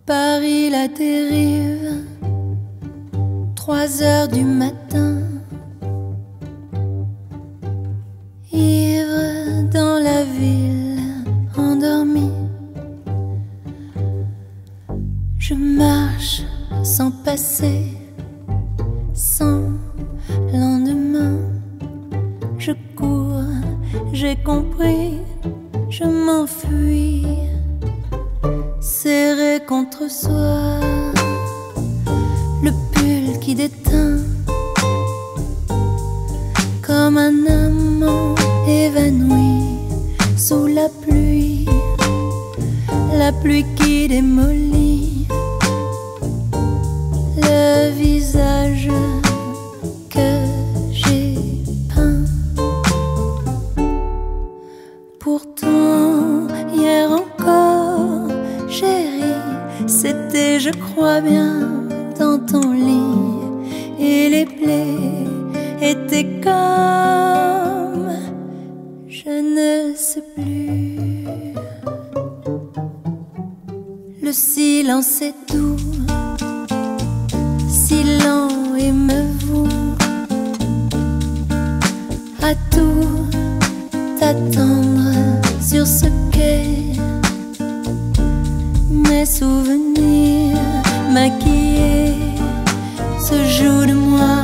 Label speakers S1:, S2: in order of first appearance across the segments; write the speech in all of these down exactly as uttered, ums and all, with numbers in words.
S1: Paris la dérive, trois heures du matin, ivre dans la ville endormie. Je marche sans passer, sans lendemain. Je cours, j'ai compris, je m'enfuis, serré contre soi, le pull qui déteint, comme un amant évanoui sous la pluie, la pluie qui démolit le visage que j'ai peint. Pourtant, hier encore, chérie, c'était, je crois bien, dans ton lit, et les plaies étaient comme, je ne sais plus. Le silence est doux, si lent et me voue à tout attendre sur ce quai. Mes souvenirs maquillés se jouent de moi,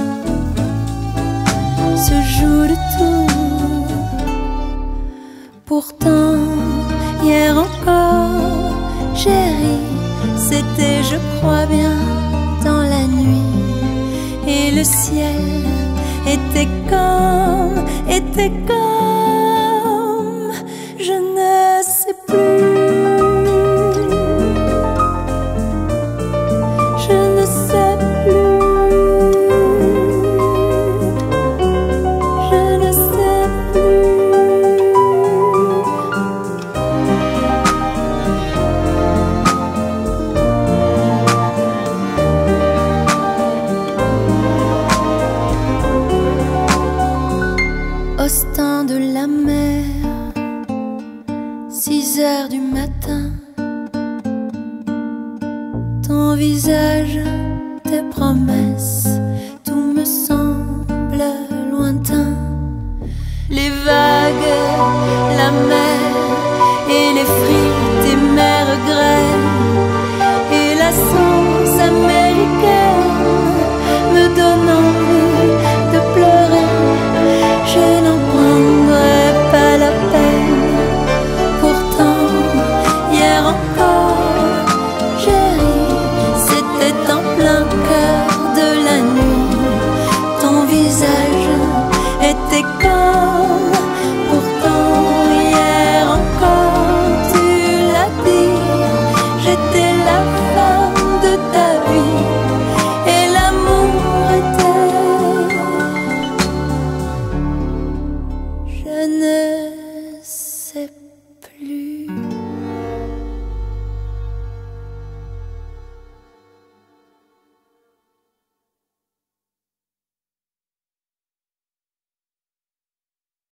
S1: se jouent de tout. Pourtant, hier encore, chérie, c'était, je crois bien, dans la nuit, et le ciel était comme, était comme, je ne sais plus. Je ne sais plus. Je ne sais plus. Au stand de la mer, six heures du matin, ton visage, tes promesses, tout me semble lointain. Les vagues, la mer